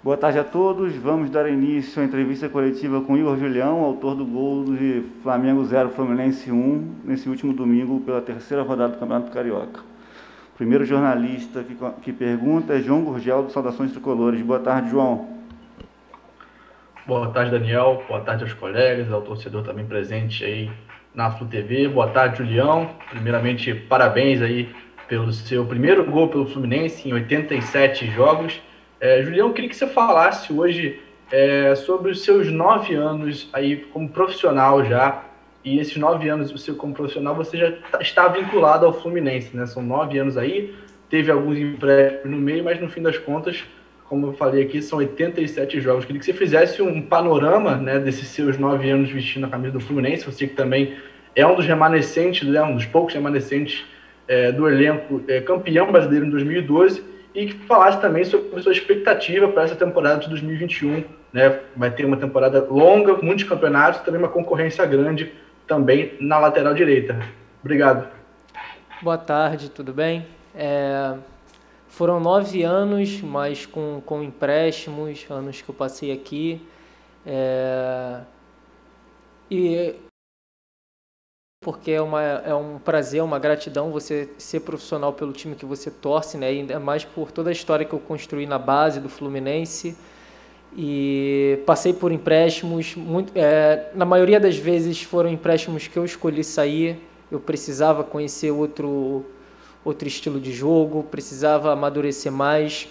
Boa tarde a todos. Vamos dar início à entrevista coletiva com Igor Julião, autor do gol de Flamengo 0, Fluminense 1, nesse último domingo, pela terceira rodada do Campeonato Carioca. O primeiro jornalista que pergunta é João Gurgel, do Saudações Tricolores. Boa tarde, João. Boa tarde, Daniel. Boa tarde aos colegas, ao torcedor também presente aí na Flu TV. Boa tarde, Julião. Primeiramente, parabéns aí pelo seu primeiro gol pelo Fluminense em 87 jogos. Julião, eu queria que você falasse hoje sobre os seus 9 anos aí como profissional já. E esses 9 anos você como profissional, você já está vinculado ao Fluminense, né? São 9 anos aí, teve alguns empréstimos no meio, mas no fim das contas, como eu falei aqui, são 87 jogos. Eu queria que você fizesse um panorama, né, desses seus 9 anos vestindo a camisa do Fluminense. Você que também é um dos remanescentes, né, um dos poucos remanescentes do elenco campeão brasileiro em 2012. E que falasse também sobre a sua expectativa para essa temporada de 2021, né? Vai ter uma temporada longa, muitos campeonatos, também uma concorrência grande também na lateral direita. Obrigado. Boa tarde, tudo bem? Foram 9 anos, mas com empréstimos, anos que eu passei aqui. Porque é um prazer, uma gratidão você ser profissional pelo time que você torce, né? Ainda mais por toda a história que eu construí na base do Fluminense. E passei por empréstimos, na maioria das vezes foram empréstimos que eu escolhi sair. Eu precisava conhecer outro estilo de jogo, precisava amadurecer mais.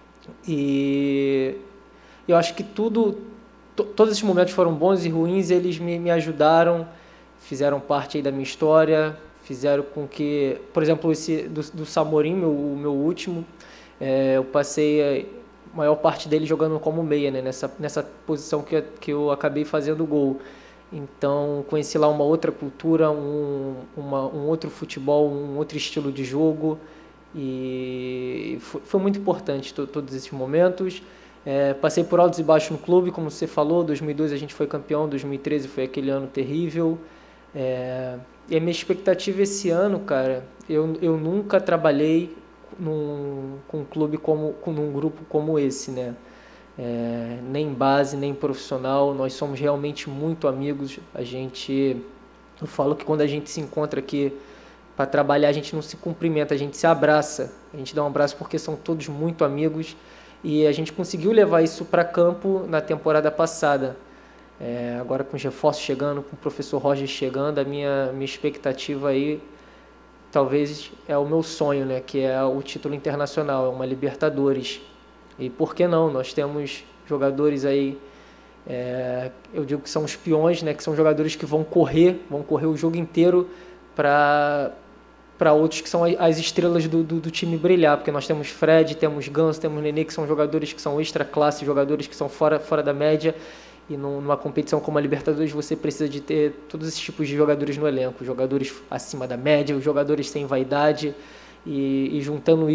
E eu acho que todos esses momentos foram bons e ruins, eles me ajudaram, fizeram parte aí da minha história, fizeram com que, por exemplo, esse do Samorim, o meu último, eu passei a maior parte dele jogando como meia, né, nessa posição que eu acabei fazendo gol. Então, conheci lá uma outra cultura, um outro futebol, um outro estilo de jogo, e foi muito importante todos esses momentos. Passei por altos e baixos no clube, como você falou, 2012 a gente foi campeão, 2013 foi aquele ano terrível. E a minha expectativa esse ano, cara, eu nunca trabalhei com um clube num grupo como esse, né? Nem base, nem profissional, nós somos realmente muito amigos. Eu falo que quando a gente se encontra aqui para trabalhar, a gente não se cumprimenta, a gente se abraça, a gente dá um abraço porque são todos muito amigos, e a gente conseguiu levar isso para campo na temporada passada. Agora com os reforços chegando, com o professor Roger chegando, a minha expectativa aí, talvez é o meu sonho, né, que é o título internacional, é uma Libertadores. E por que não? Nós temos jogadores aí, eu digo que são os peões, né, que são jogadores que vão correr o jogo inteiro para outros que são as estrelas do time brilhar, porque nós temos Fred, temos Ganso, temos Nenê, que são jogadores que são extra classe, jogadores que são fora da média. E numa competição como a Libertadores você precisa de ter todos esses tipos de jogadores no elenco, jogadores acima da média, jogadores sem vaidade, e juntando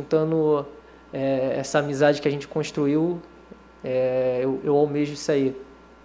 essa amizade que a gente construiu, eu almejo isso aí.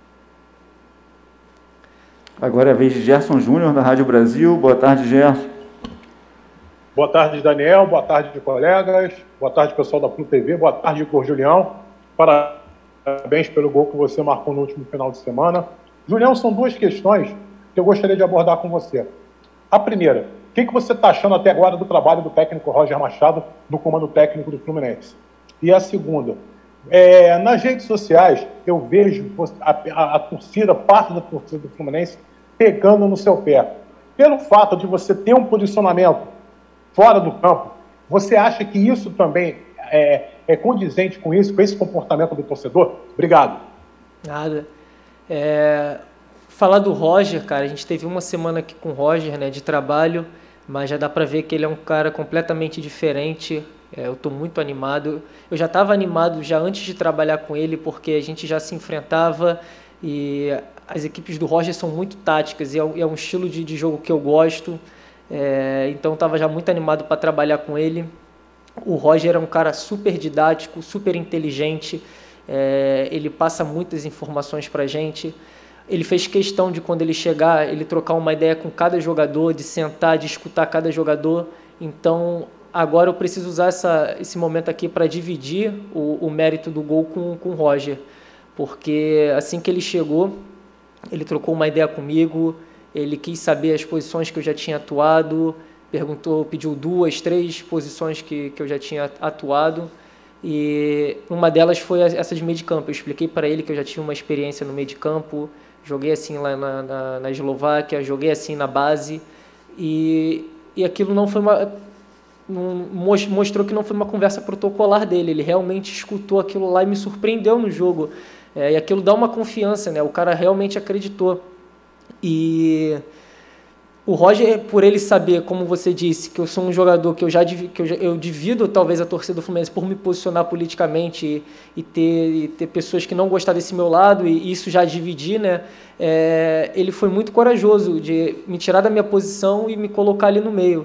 Agora é a vez de Gerson Júnior, da Rádio Brasil. Boa tarde, Gerson. Boa tarde, Daniel. Boa tarde, colegas. Boa tarde, pessoal da Flu TV. Boa tarde, Igor Julião. Parabéns pelo gol que você marcou no último final de semana. Julião, são 2 questões que eu gostaria de abordar com você. A primeira, o que você está achando até agora do trabalho do técnico Roger Machado no comando técnico do Fluminense? E a segunda, nas redes sociais eu vejo a torcida, parte da torcida do Fluminense, pegando no seu pé. Pelo fato de você ter um posicionamento fora do campo, você acha que isso também é condizente com isso, com esse comportamento do torcedor? Obrigado. Nada. Falar do Roger, cara, a gente teve uma semana aqui com o Roger, né, de trabalho, mas já dá para ver que ele é um cara completamente diferente. Eu estou muito animado. Eu já estava animado já antes de trabalhar com ele, porque a gente já se enfrentava, e as equipes do Roger são muito táticas, e é um estilo de jogo que eu gosto. Então estava já muito animado para trabalhar com ele. O Roger é um cara super didático, super inteligente, ele passa muitas informações para a gente. Ele fez questão de, quando ele chegar, ele trocar uma ideia com cada jogador, de sentar, de escutar cada jogador. Então, agora eu preciso usar esse momento aqui para dividir o mérito do gol com o Roger, porque assim que ele chegou, ele trocou uma ideia comigo, ele quis saber as posições que eu já tinha atuado, pediu 2, 3 posições que eu já tinha atuado, e uma delas foi essa de meio de campo. Eu expliquei para ele que eu já tinha uma experiência no meio de campo, joguei assim lá na Eslováquia, joguei assim na base, e aquilo não foi mostrou que não foi uma conversa protocolar dele. Ele realmente escutou aquilo lá e me surpreendeu no jogo, e aquilo dá uma confiança, né? O cara realmente acreditou. E o Roger, por ele saber, como você disse, que eu sou um jogador que eu divido talvez a torcida do Fluminense por me posicionar politicamente e ter pessoas que não gostam desse meu lado, e isso já dividir, né? Ele foi muito corajoso de me tirar da minha posição e me colocar ali no meio.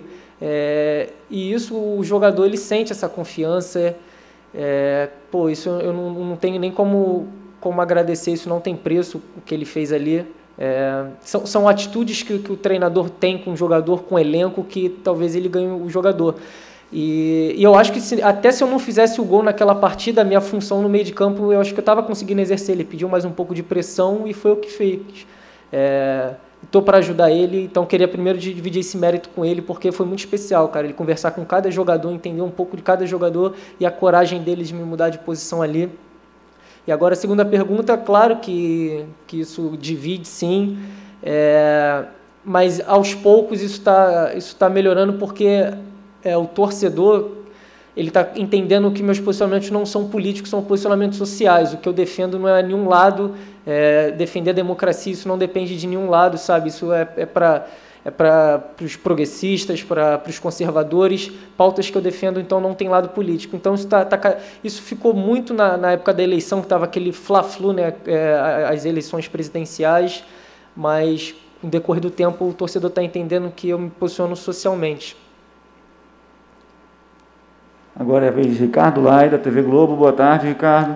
E isso, o jogador, ele sente essa confiança. Isso eu não tenho nem como agradecer, isso não tem preço, o que ele fez ali. São atitudes que o treinador tem com o jogador, com o elenco, que talvez ele ganhe o jogador. E eu acho que até se eu não fizesse o gol naquela partida, a minha função no meio de campo, eu acho que eu estava conseguindo exercer. Ele pediu mais um pouco de pressão e foi o que fez. Estou para ajudar ele, então queria primeiro dividir esse mérito com ele, porque foi muito especial, cara, ele conversar com cada jogador, entender um pouco de cada jogador e a coragem dele de me mudar de posição ali. E agora a segunda pergunta, claro que isso divide, sim, mas aos poucos isso tá melhorando, porque o torcedor ele está entendendo que meus posicionamentos não são políticos, são posicionamentos sociais. O que eu defendo não é nenhum lado, defender a democracia, isso não depende de nenhum lado, sabe? Isso é para os progressistas, para os conservadores, pautas que eu defendo, então não tem lado político. Então isso ficou muito na época da eleição, que estava aquele fla-flu, né, as eleições presidenciais, mas no decorrer do tempo o torcedor está entendendo que eu me posiciono socialmente. Agora é a vez de Ricardo Lai, da TV Globo. Boa tarde, Ricardo.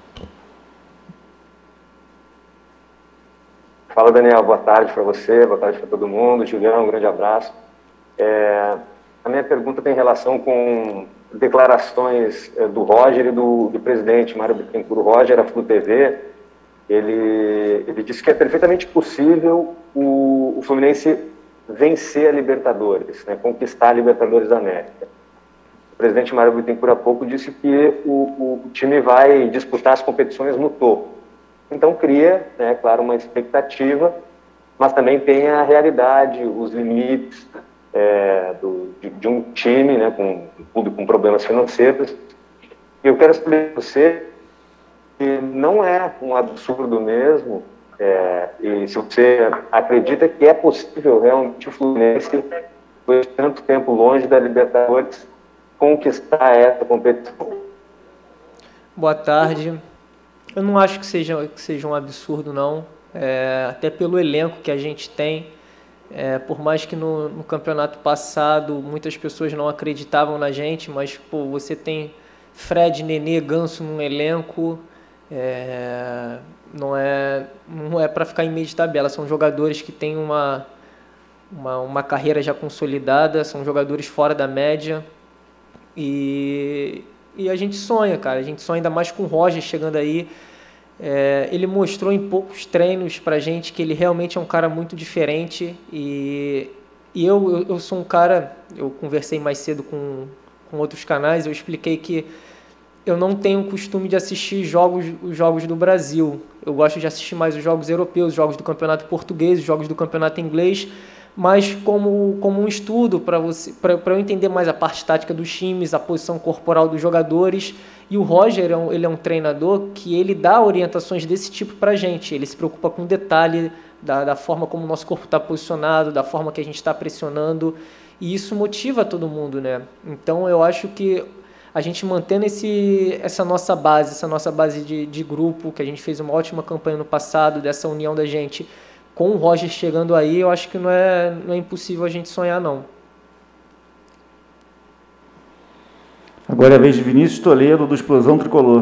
Fala, Daniel. Boa tarde para você, boa tarde para todo mundo. Julião, um grande abraço. A minha pergunta tem relação com declarações do Roger e do presidente Mário Bittencourt. O Roger, a Flu TV, ele disse que é perfeitamente possível o Fluminense vencer a Libertadores, né, conquistar a Libertadores da América. O presidente Mário Bittencourt há pouco disse que o time vai disputar as competições no topo. Então cria, né, claro, uma expectativa, mas também tem a realidade, os limites de um time, né, com público com problemas financeiros. E eu quero saber de você se não é um absurdo mesmo, e se você acredita que é possível realmente o Fluminense, depois de tanto tempo longe da Libertadores, conquistar essa competição. Boa tarde. Eu não acho que seja um absurdo, não. Até pelo elenco que a gente tem. Por mais que no campeonato passado muitas pessoas não acreditavam na gente, mas você tem Fred, Nenê, Ganso no elenco. Não é para ficar em meio de tabela. São jogadores que têm uma carreira já consolidada, são jogadores fora da média. E a gente sonha, cara. A gente sonha ainda mais com o Roger chegando aí. Ele mostrou em poucos treinos pra gente que ele realmente é um cara muito diferente. E eu sou um cara... Eu conversei mais cedo com outros canais. Eu expliquei que eu não tenho o costume de assistir os jogos do Brasil. Eu gosto de assistir mais os jogos europeus, os jogos do campeonato português, os jogos do campeonato inglês, mas como um estudo para eu entender mais a parte tática dos times, a posição corporal dos jogadores. E o Roger, ele é um treinador que ele dá orientações desse tipo para a gente. Ele se preocupa com detalhe da forma como o nosso corpo está posicionado, da forma que a gente está pressionando, e isso motiva todo mundo, né? Então eu acho que a gente mantendo essa nossa base de grupo, que a gente fez uma ótima campanha no passado, dessa união da gente, com o Roger chegando aí, eu acho que não é impossível a gente sonhar, não. Agora é a vez de Vinícius Toledo, do Explosão Tricolor.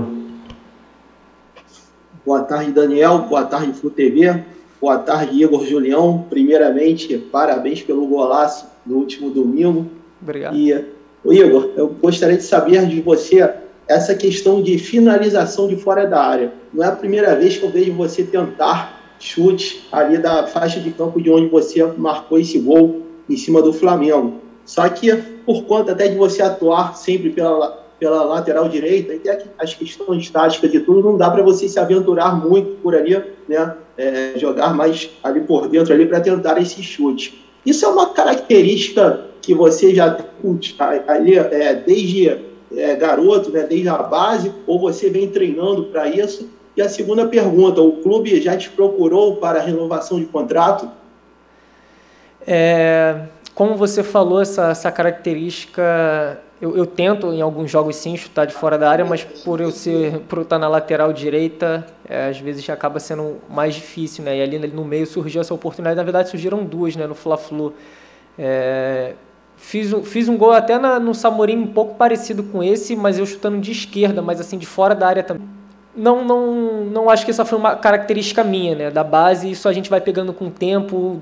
Boa tarde, Daniel. Boa tarde, Flu TV. Boa tarde, Igor Julião. Primeiramente, parabéns pelo golaço no último domingo. Obrigado. E Igor, eu gostaria de saber de você essa questão de finalização de fora da área. Não é a primeira vez que eu vejo você tentar chute ali da faixa de campo de onde você marcou esse gol em cima do Flamengo. Só que, por conta até de você atuar sempre pela lateral direita, e até as questões táticas e tudo, não dá para você se aventurar muito por ali, né? Jogar mais ali por dentro ali para tentar esse chute. Isso é uma característica que você já tem ali desde garoto, né? Desde a base, ou você vem treinando para isso? E a segunda pergunta, o clube já te procurou para a renovação de contrato? Como você falou, essa característica, eu tento em alguns jogos sim chutar de fora da área, mas por eu estar na lateral direita, às vezes acaba sendo mais difícil, né? E ali no meio surgiu essa oportunidade, na verdade surgiram duas, né? No Fla-Flu. Fiz um gol até no Samorim um pouco parecido com esse, mas eu chutando de esquerda, mas assim de fora da área também. Não acho que essa foi uma característica minha, né? Da base, isso a gente vai pegando com o tempo,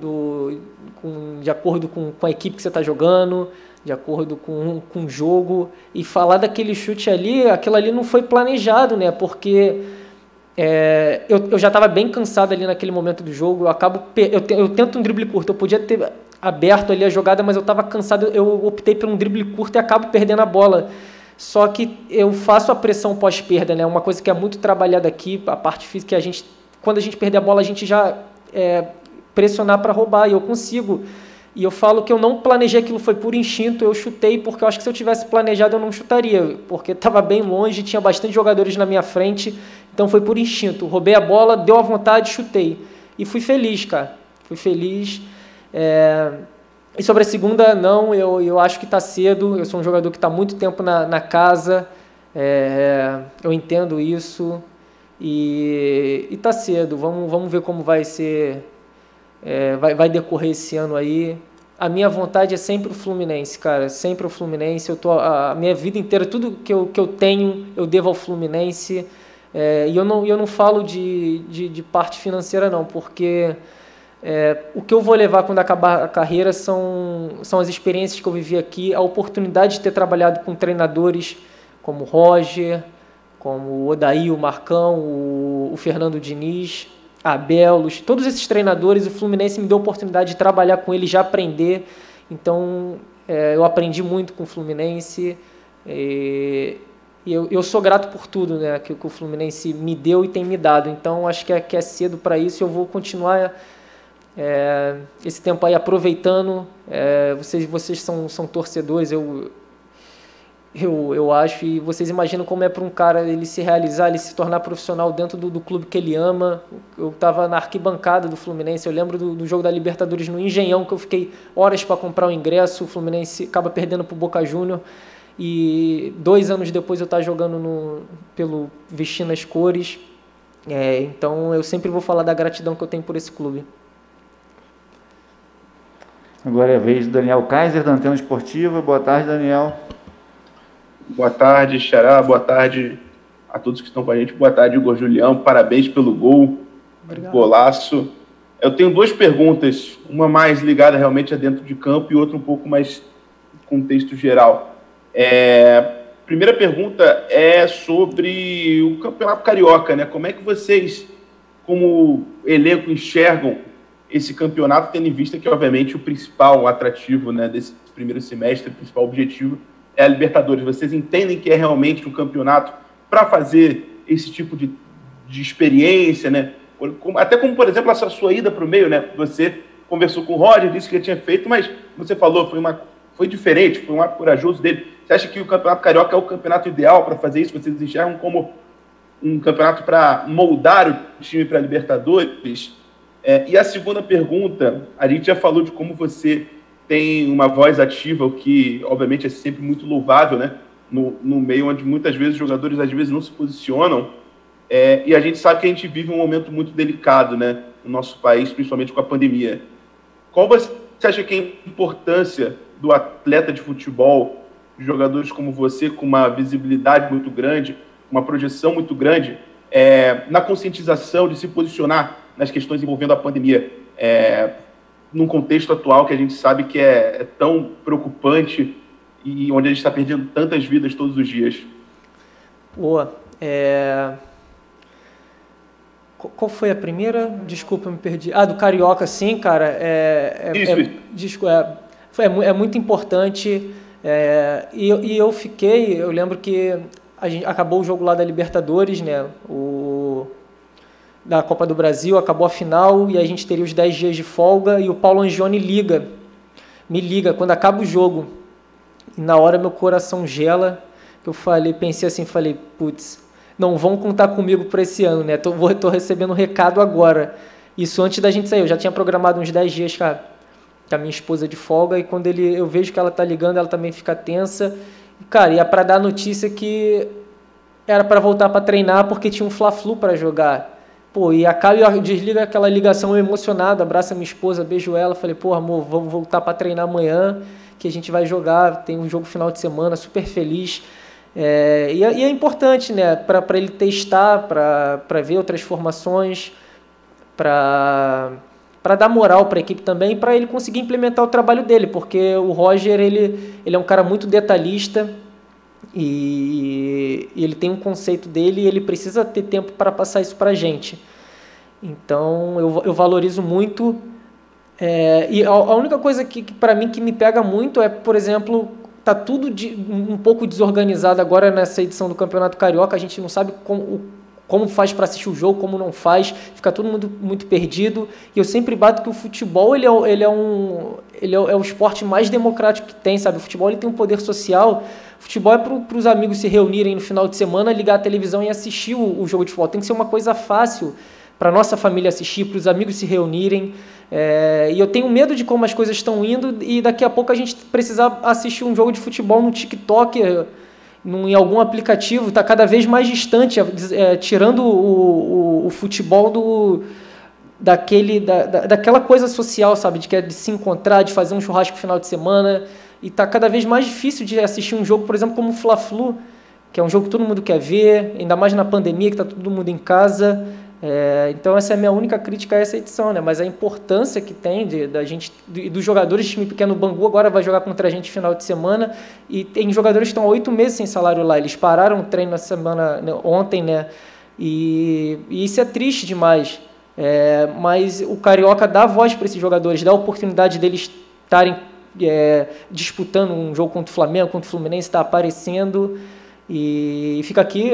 de acordo com a equipe que você está jogando, de acordo com o jogo. E falar daquele chute ali, aquilo ali não foi planejado, né? Porque eu já estava bem cansado ali naquele momento do jogo. Eu tento um drible curto, eu podia ter aberto ali a jogada, mas eu estava cansado, eu optei por um drible curto e acabo perdendo a bola. Só que eu faço a pressão pós-perda, né? Uma coisa que é muito trabalhada aqui, a parte física, quando a gente perder a bola, a gente já pressionar para roubar, e eu consigo. E eu falo que eu não planejei aquilo, foi por instinto, eu chutei, porque eu acho que se eu tivesse planejado eu não chutaria, porque estava bem longe, tinha bastante jogadores na minha frente, então foi por instinto. Roubei a bola, deu a vontade, chutei. E fui feliz, cara. Fui feliz. E sobre a segunda, não, eu acho que está cedo. Eu sou um jogador que está há muito tempo na casa, eu entendo isso, e está cedo. Vamos ver como vai ser, vai decorrer esse ano aí. A minha vontade é sempre o Fluminense, cara, sempre o Fluminense. A minha vida inteira, tudo que eu tenho, eu devo ao Fluminense. E eu não falo de parte financeira, não, porque o que eu vou levar quando acabar a carreira são as experiências que eu vivi aqui, a oportunidade de ter trabalhado com treinadores como o Roger, como o Odair, o Marcão, o Fernando Diniz, a Belos, todos esses treinadores. O Fluminense me deu a oportunidade de trabalhar com eles, de aprender. Então, eu aprendi muito com o Fluminense, e eu sou grato por tudo, né, que o Fluminense me deu e tem me dado. Então, acho que é cedo para isso, e eu vou continuar esse tempo aí aproveitando. Vocês são torcedores, eu acho, e vocês imaginam como é para um cara ele se realizar, ele se tornar profissional dentro do clube que ele ama. Eu estava na arquibancada do Fluminense, eu lembro do jogo da Libertadores no Engenhão, que eu fiquei horas para comprar o ingresso. O Fluminense acaba perdendo para o Boca Júnior, e 2 anos depois eu estava jogando vestindo as cores. Então eu sempre vou falar da gratidão que eu tenho por esse clube. Agora é a vez do Daniel Kaiser, da Antena Esportiva. Boa tarde, Daniel. Boa tarde, Xará. Boa tarde a todos que estão com a gente. Boa tarde, Igor Julião. Parabéns pelo gol. Obrigado. Golaço. Eu tenho 2 perguntas, uma mais ligada realmente a dentro de campo e outra um pouco mais contexto geral. Primeira pergunta é sobre o Campeonato Carioca, né? Como é que vocês, como elenco, enxergam esse campeonato, tendo em vista que, obviamente, o principal atrativo, né, desse primeiro semestre, o principal objetivo é a Libertadores? Vocês entendem que é realmente um campeonato para fazer esse tipo de experiência, né? Até como, por exemplo, essa sua ida para o meio, né? Você conversou com o Roger, disse que ele tinha feito, mas você falou, foi diferente, foi um ato corajoso dele. Você acha que o Campeonato Carioca é o campeonato ideal para fazer isso? Vocês enxergam como um campeonato para moldar o time para a Libertadores? E a segunda pergunta, a gente já falou de como você tem uma voz ativa, o que, obviamente, é sempre muito louvável, né? No meio onde muitas vezes os jogadores, às vezes, não se posicionam. E a gente sabe que a gente vive um momento muito delicado, né, no nosso país, principalmente com a pandemia. Qual você acha que é a importância do atleta de futebol, de jogadores como você, com uma visibilidade muito grande, uma projeção muito grande, na conscientização de se posicionar nas questões envolvendo a pandemia, num contexto atual que a gente sabe que é tão preocupante e onde a gente está perdendo tantas vidas todos os dias? Boa. Qual foi a primeira? Desculpa, me perdi. Do Carioca, sim, cara. É muito importante. Eu lembro que acabou o jogo lá da Libertadores, né? Da Copa do Brasil, acabou a final e a gente teria os 10 dias de folga e o Paulo Angione me liga quando acaba o jogo. E na hora meu coração gela, eu pensei assim, putz, não vão contar comigo para esse ano, né? Tô recebendo um recado agora. Isso antes da gente sair, eu já tinha programado uns 10 dias, cara, com a minha esposa de folga, e quando eu vejo que ela tá ligando, ela também fica tensa. E, cara, ia para dar a notícia que era para voltar para treinar porque tinha um Fla-Flu para jogar. Pô, e desliga aquela ligação emocionada, abraça minha esposa, beijo ela, falei, pô, amor, vamos voltar para treinar amanhã, que a gente vai jogar, tem um jogo final de semana, super feliz. E é importante, né, para ele testar, para ver outras formações, para dar moral para a equipe também, para ele conseguir implementar o trabalho dele, porque o Roger, ele é um cara muito detalhista, e ele tem um conceito dele e ele precisa ter tempo para passar isso para a gente. Então, eu valorizo muito. E a única coisa que para mim que me pega muito é, por exemplo, tá tudo um pouco desorganizado agora nessa edição do Campeonato Carioca. A gente não sabe como faz para assistir o jogo, como não faz, fica todo mundo muito perdido. E eu sempre bato que o futebol ele é o esporte mais democrático que tem, sabe? O futebol ele tem um poder social. O futebol é para os amigos se reunirem no final de semana, ligar a televisão e assistir o jogo de futebol. Tem que ser uma coisa fácil para a nossa família assistir, para os amigos se reunirem. E eu tenho medo de como as coisas estão indo e daqui a pouco a gente precisar assistir um jogo de futebol no TikTok, em algum aplicativo, está cada vez mais distante, tirando o futebol daquela coisa social, sabe, de se encontrar, de fazer um churrasco no final de semana, e está cada vez mais difícil de assistir um jogo, por exemplo, como o Fla-Flu, que é um jogo que todo mundo quer ver, ainda mais na pandemia, que está todo mundo em casa. Então essa é a minha única crítica a essa edição, né? Mas a importância que tem dos jogadores de time pequeno. O Bangu agora vai jogar contra a gente no final de semana e tem jogadores que estão há 8 meses sem salário lá, eles pararam o treino na semana, ontem, né? E isso é triste demais, mas o Carioca dá voz para esses jogadores, dá a oportunidade deles estarem disputando um jogo contra o Flamengo, contra o Fluminense, está aparecendo, e fica aqui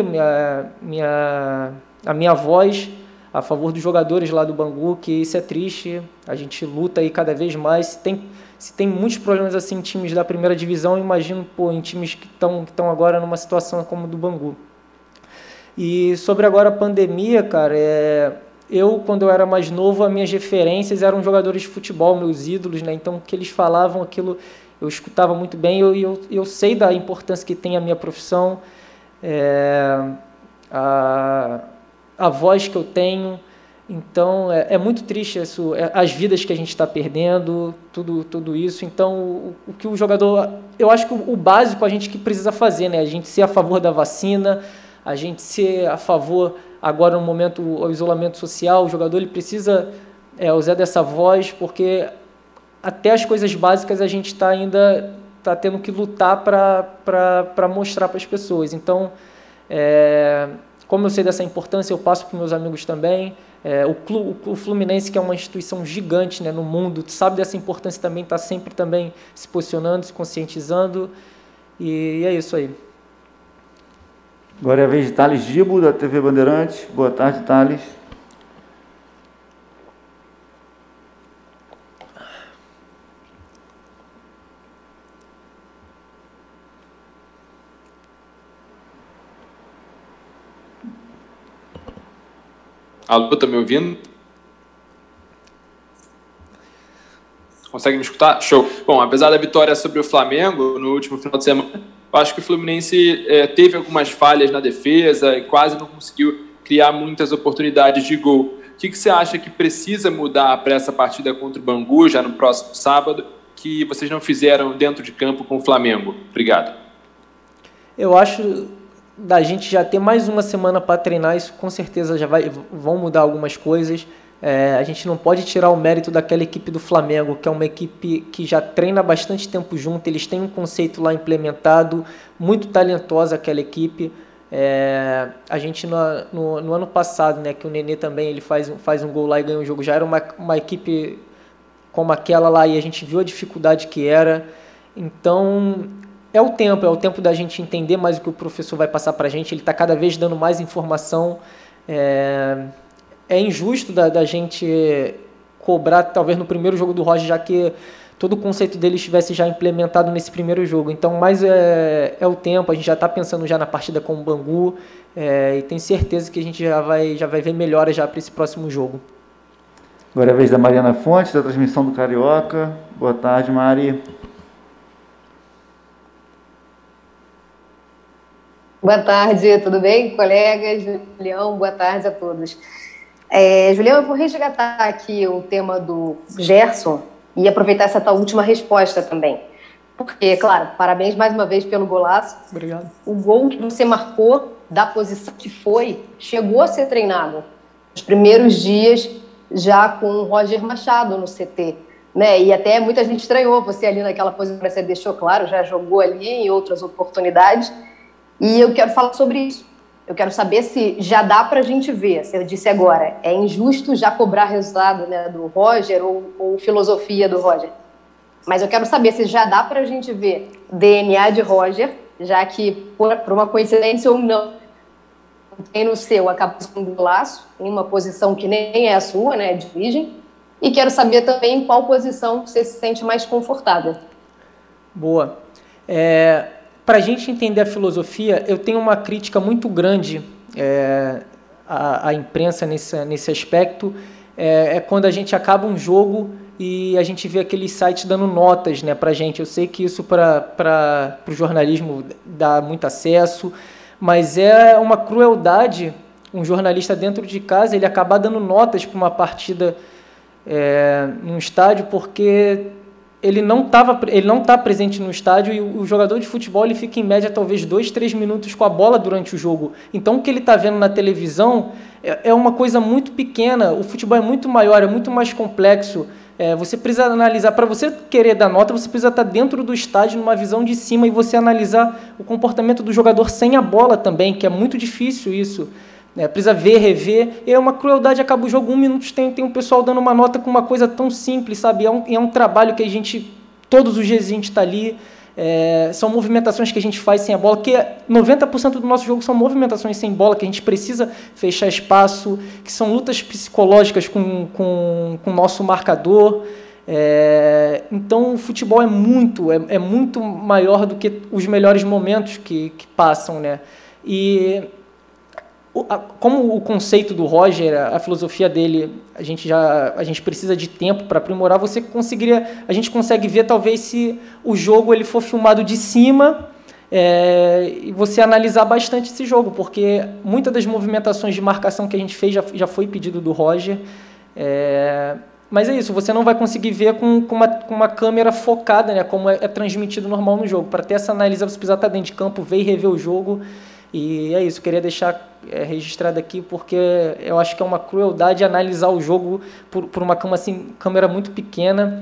a minha voz a favor dos jogadores lá do Bangu, que isso é triste, a gente luta aí cada vez mais. Se tem muitos problemas assim em times da primeira divisão, eu imagino em times que estão agora numa situação como a do Bangu. E sobre agora a pandemia, cara, quando eu era mais novo, as minhas referências eram jogadores de futebol, meus ídolos, né? Então o que eles falavam, aquilo eu escutava muito bem, eu sei da importância que tem a minha profissão, a voz que eu tenho. Então é muito triste isso, as vidas que a gente está perdendo, tudo isso. Então o que o jogador, eu acho que o básico a gente que precisa fazer, né? A gente ser a favor da vacina, a gente ser a favor agora no momento o isolamento social. O jogador ele precisa usar dessa voz, porque até as coisas básicas a gente ainda está tendo que lutar para mostrar para as pessoas. Então como eu sei dessa importância, eu passo para meus amigos também. O Fluminense, que é uma instituição gigante, né, no mundo, sabe dessa importância também, está sempre também se posicionando, se conscientizando, e é isso aí. Agora é a vez de Thales Gibo, da TV Bandeirantes. Boa tarde, Thales. Alô, tá me ouvindo? Consegue me escutar? Show. Bom, apesar da vitória sobre o Flamengo no último final de semana, eu acho que o Fluminense teve algumas falhas na defesa e quase não conseguiu criar muitas oportunidades de gol. O que você acha que precisa mudar para essa partida contra o Bangu, já no próximo sábado, que vocês não fizeram dentro de campo com o Flamengo? Obrigado. Eu acho da gente já ter mais uma semana para treinar, isso com certeza vão mudar algumas coisas. A gente não pode tirar o mérito daquela equipe do Flamengo, que é uma equipe que já treina há bastante tempo junto, eles têm um conceito lá implementado, muito talentosa aquela equipe. A gente no ano passado, né, que o Nenê também ele faz um gol lá e ganha um jogo, já era uma equipe como aquela lá e a gente viu a dificuldade que era. Então é o tempo da gente entender mais o que o professor vai passar para a gente, ele está cada vez dando mais informação. É injusto da gente cobrar, talvez, no primeiro jogo do Roger, já que todo o conceito dele estivesse já implementado nesse primeiro jogo. Então, mais é o tempo, a gente já está pensando já na partida com o Bangu, e tenho certeza que a gente já vai ver melhoras já para esse próximo jogo. Agora é a vez da Mariana Fontes, da transmissão do Carioca. Boa tarde, Mari. Boa tarde, tudo bem, colegas? Julião, boa tarde a todos. Julião, eu vou resgatar aqui o tema do Gerson e aproveitar essa tua última resposta também. Porque, claro, parabéns mais uma vez pelo golaço. Obrigado. O gol que você marcou, da posição que foi, chegou a ser treinado nos primeiros dias, já com o Roger Machado no CT. Né? E até muita gente estranhou você ali naquela posição, você deixou claro, já jogou ali em outras oportunidades. E eu quero falar sobre isso. Eu quero saber se já dá para a gente ver, você disse agora, é injusto já cobrar resultado, né, do Roger ou filosofia do Roger. Mas eu quero saber se já dá para a gente ver DNA de Roger, já que, por uma coincidência ou não, tem no seu acabou com um golaço, em uma posição que nem é a sua, né, de origem. E quero saber também em qual posição você se sente mais confortável. Boa. Para a gente entender a filosofia, eu tenho uma crítica muito grande à imprensa nesse aspecto. Quando a gente acaba um jogo e a gente vê aqueles sites dando notas, né, para a gente. Eu sei que isso para o jornalismo dá muito acesso, mas é uma crueldade um jornalista dentro de casa ele acabar dando notas para uma partida num estádio, porque ele não está presente no estádio e o jogador de futebol ele fica em média talvez 2-3 minutos com a bola durante o jogo. Então o que ele está vendo na televisão é uma coisa muito pequena, o futebol é muito maior, é muito mais complexo. Você precisa analisar, para você querer dar nota, você precisa estar dentro do estádio, numa visão de cima, e você analisar o comportamento do jogador sem a bola também, que é muito difícil isso. Precisa ver, rever, é uma crueldade, acaba o jogo, 1 minuto, tem um pessoal dando uma nota com uma coisa tão simples, sabe? É um trabalho que a gente, todos os dias a gente está ali, são movimentações que a gente faz sem a bola, que 90% do nosso jogo são movimentações sem bola, que a gente precisa fechar espaço, que são lutas psicológicas com o nosso marcador. Então o futebol é muito maior do que os melhores momentos que passam, né? E como o conceito do Roger, a filosofia dele, a gente precisa de tempo para aprimorar, a gente consegue ver talvez se o jogo ele for filmado de cima e você analisar bastante esse jogo, porque muitas das movimentações de marcação que a gente fez já foi pedido do Roger, mas é isso, você não vai conseguir ver com uma câmera focada, né, como é transmitido normal no jogo. Para ter essa análise, você precisa estar dentro de campo, ver e rever o jogo. E é isso, queria deixar registrado aqui, porque eu acho que é uma crueldade analisar o jogo por uma câmera muito pequena.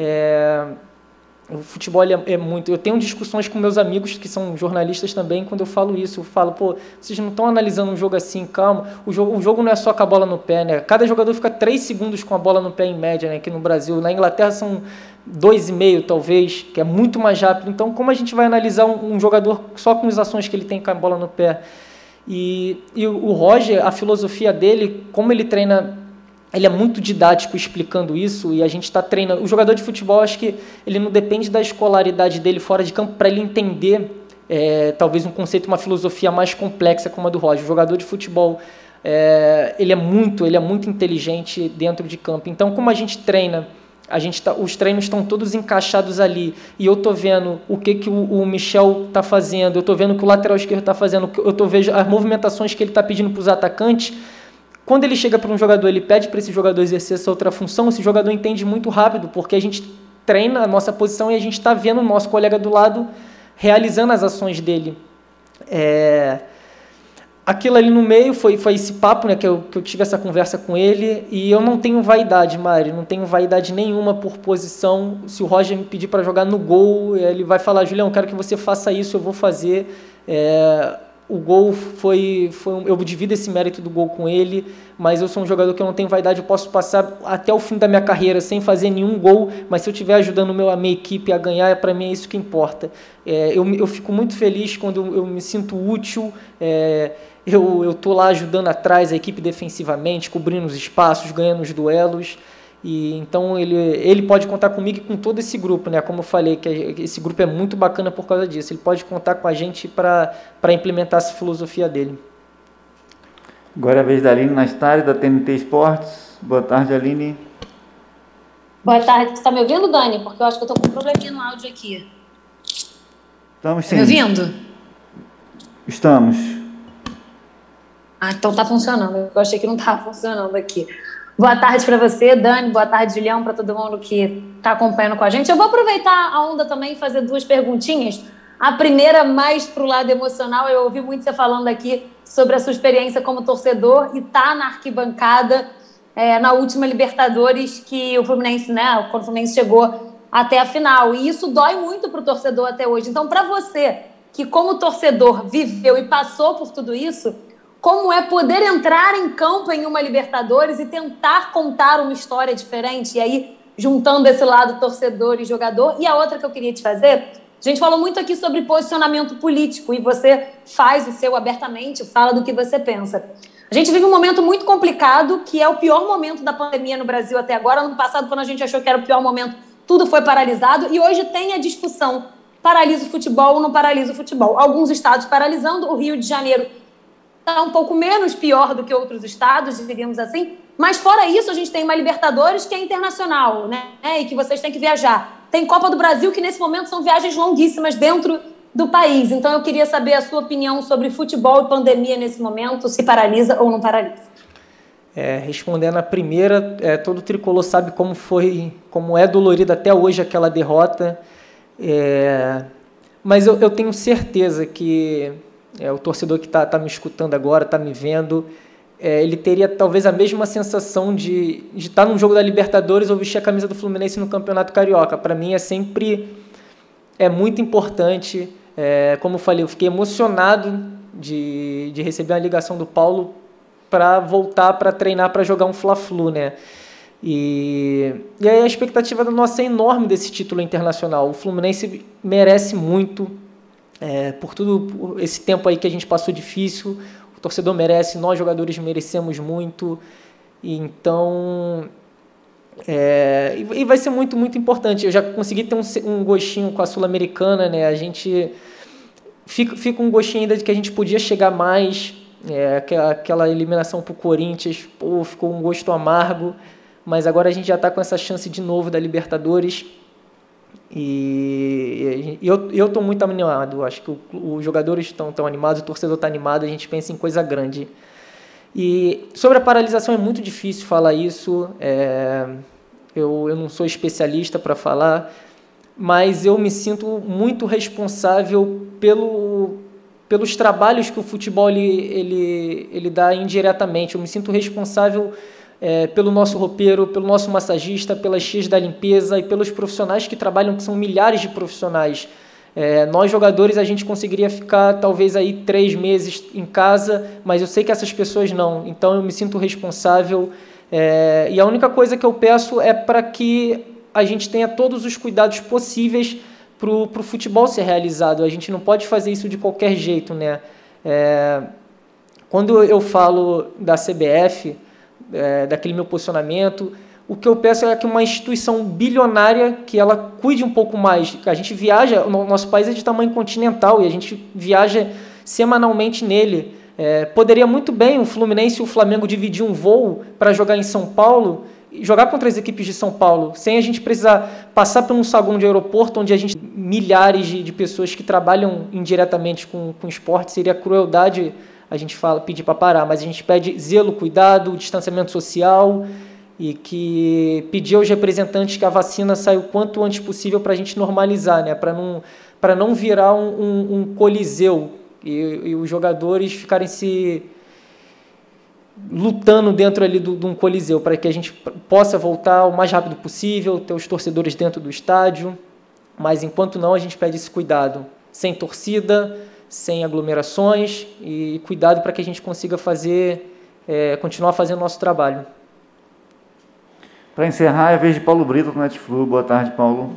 O futebol é muito... Eu tenho discussões com meus amigos que são jornalistas também, quando eu falo isso, eu falo, vocês não estão analisando um jogo assim, calma, o jogo não é só com a bola no pé, né? Cada jogador fica 3 segundos com a bola no pé em média, né? Aqui no Brasil, na Inglaterra são 2,5 talvez, que é muito mais rápido. Então, como a gente vai analisar um jogador só com as ações que ele tem com a bola no pé? E o Roger, a filosofia dele, como ele treina, ele é muito didático explicando isso, e a gente está treinando. O jogador de futebol, acho que ele não depende da escolaridade dele fora de campo para ele entender talvez um conceito, uma filosofia mais complexa como a do Roger. O jogador de futebol, ele é muito inteligente dentro de campo. Então, como a gente treina, os treinos estão todos encaixados ali, e eu estou vendo o que o Michel está fazendo, eu estou vendo o que o lateral esquerdo está fazendo, eu vejo as movimentações que ele está pedindo para os atacantes. Quando ele chega para um jogador, ele pede para esse jogador exercer essa outra função, esse jogador entende muito rápido, porque a gente treina a nossa posição e a gente está vendo o nosso colega do lado realizando as ações dele. aquilo ali no meio foi esse papo, né, que eu tive essa conversa com ele, e eu não tenho vaidade, Mari, não tenho vaidade nenhuma por posição. Se o Roger me pedir para jogar no gol, ele vai falar, Julião, quero que você faça isso, eu vou fazer. O gol eu divido esse mérito do gol com ele, mas eu sou um jogador que eu não tenho vaidade, eu posso passar até o fim da minha carreira sem fazer nenhum gol, mas se eu estiver ajudando a minha equipe a ganhar, para mim é isso que importa. Eu fico muito feliz quando eu me sinto útil, eu estou lá ajudando atrás a equipe defensivamente, cobrindo os espaços, ganhando os duelos. E então ele pode contar comigo e com todo esse grupo, né? Como eu falei, que esse grupo é muito bacana por causa disso. Ele pode contar com a gente para implementar essa filosofia dele. Agora é a vez da Aline Nastari, da TNT Esportes. Boa tarde, Aline. Boa tarde. Você está me ouvindo, Dani? Porque eu acho que eu estou com um probleminha no áudio aqui. Estamos sim. Tá me ouvindo? Estamos. Ah, então está funcionando. Eu achei que não estava funcionando aqui. Boa tarde para você, Dani. Boa tarde, Julião, para todo mundo que está acompanhando com a gente. Eu vou aproveitar a onda também e fazer 2 perguntinhas. A primeira, mais para o lado emocional. Eu ouvi muito você falando aqui sobre a sua experiência como torcedor e tá na arquibancada na última Libertadores que o Fluminense, né? Quando o Fluminense chegou até a final. E isso dói muito para o torcedor até hoje. Então, para você, que como torcedor viveu e passou por tudo isso, como é poder entrar em campo em uma Libertadores e tentar contar uma história diferente? E aí, juntando esse lado torcedor e jogador. E a outra que eu queria te fazer, a gente falou muito aqui sobre posicionamento político e você faz o seu abertamente, fala do que você pensa. A gente vive um momento muito complicado, que é o pior momento da pandemia no Brasil até agora. Ano passado, quando a gente achou que era o pior momento, tudo foi paralisado. E hoje tem a discussão, paralisa o futebol ou não paralisa o futebol. Alguns estados paralisando, o Rio de Janeiro está um pouco menos pior do que outros estados, diríamos assim. Mas fora isso, a gente tem uma Libertadores que é internacional, né? E que vocês têm que viajar. Tem Copa do Brasil, que nesse momento são viagens longuíssimas dentro do país. Então eu queria saber a sua opinião sobre futebol e pandemia nesse momento, se paralisa ou não paralisa. Respondendo a primeira, todo tricolor sabe como é dolorida até hoje aquela derrota. Mas eu tenho certeza que o torcedor que está me escutando agora, está me vendo, ele teria talvez a mesma sensação de estar num jogo da Libertadores ou vestir a camisa do Fluminense no Campeonato Carioca. Para mim é muito importante. Como eu falei, eu fiquei emocionado de receber uma ligação do Paulo para voltar para treinar, para jogar um Fla-Flu, né? E aí a expectativa da nossa é enorme desse título internacional. O Fluminense merece muito. Por por esse tempo aí que a gente passou difícil, o torcedor merece, nós jogadores merecemos muito, e então e vai ser muito, muito importante. Eu já consegui ter um gostinho com a Sul-Americana, né? A gente fica um gostinho ainda de que a gente podia chegar mais, aquela eliminação para o Corinthians, ficou um gosto amargo, mas agora a gente já está com essa chance de novo da Libertadores. E eu estou muito animado. Acho que os jogadores estão animados, o torcedor está animado, a gente pensa em coisa grande. E sobre a paralisação é muito difícil falar isso. Eu não sou especialista para falar, mas eu me sinto muito responsável pelos trabalhos que o futebol ele dá indiretamente. Eu me sinto responsável pelo nosso roupeiro, pelo nosso massagista, pelas tias da limpeza e pelos profissionais que trabalham, que são milhares de profissionais. Nós, jogadores, a gente conseguiria ficar talvez aí 3 meses em casa, mas eu sei que essas pessoas não. Então eu me sinto responsável e a única coisa que eu peço é para que a gente tenha todos os cuidados possíveis para o futebol ser realizado. A gente não pode fazer isso de qualquer jeito, né? Quando eu falo da CBF, daquele meu posicionamento, o que eu peço é que uma instituição bilionária, que ela cuide um pouco mais. A gente viaja, o nosso país é de tamanho continental e a gente viaja semanalmente nele. Poderia muito bem o Fluminense e o Flamengo dividir um voo para jogar em São Paulo e jogar contra as equipes de São Paulo, sem a gente precisar passar por um saguão de aeroporto, onde a gente milhares de pessoas que trabalham indiretamente com esporte. Seria crueldade a gente pedir para parar, mas a gente pede zelo, cuidado, distanciamento social e que pedir aos representantes que a vacina saia o quanto antes possível para a gente normalizar, né? Para não virar um coliseu e os jogadores ficarem lutando dentro ali de um coliseu, para que a gente possa voltar o mais rápido possível, ter os torcedores dentro do estádio, mas enquanto não, a gente pede esse cuidado, sem torcida, sem aglomerações, e cuidado para que a gente consiga continuar fazendo o nosso trabalho. Para encerrar, é a vez de Paulo Brito do Netflu. Boa tarde, Paulo.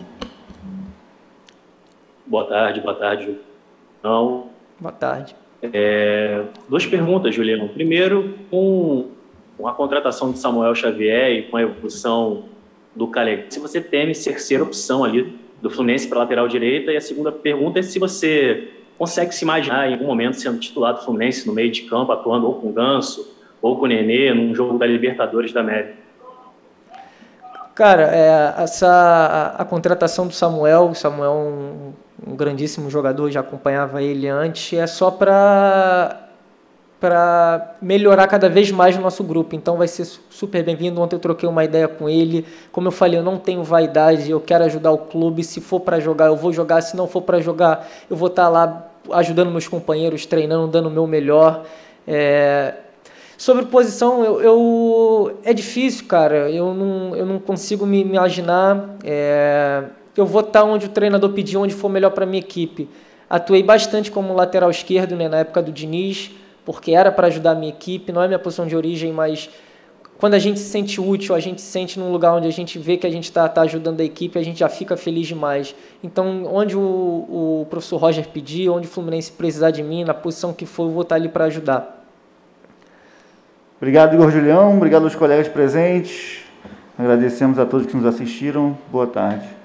Boa tarde, Julião. Boa tarde. Duas perguntas, Julião. Primeiro, com a contratação de Samuel Xavier e com a evolução do Calegari, se você teme ser terceira opção ali do Fluminense para lateral direita, e a segunda pergunta é se você consegue se imaginar em algum momento sendo titular do Fluminense no meio de campo, atuando ou com o Ganso ou com o Nenê num jogo da Libertadores da América. Cara, a contratação do Samuel é um grandíssimo jogador, já acompanhava ele antes, é só para melhorar cada vez mais o nosso grupo, então vai ser super bem-vindo. Ontem eu troquei uma ideia com ele, como eu falei, eu não tenho vaidade, eu quero ajudar o clube, se for para jogar eu vou jogar, se não for para jogar eu vou estar lá ajudando meus companheiros, treinando, dando o meu melhor. Sobre posição, é difícil, cara, eu não consigo me imaginar. Eu vou estar onde o treinador pedir, onde for melhor para a minha equipe. Atuei bastante como lateral esquerdo, né, na época do Diniz, porque era para ajudar a minha equipe, não é minha posição de origem, mas quando a gente se sente útil, a gente se sente num lugar onde a gente vê que a gente está ajudando a equipe, a gente já fica feliz demais. Então, onde o professor Roger pedir, onde o Fluminense precisar de mim, na posição que for, eu vou estar ali para ajudar. Obrigado, Igor Julião. Obrigado aos colegas presentes. Agradecemos a todos que nos assistiram. Boa tarde.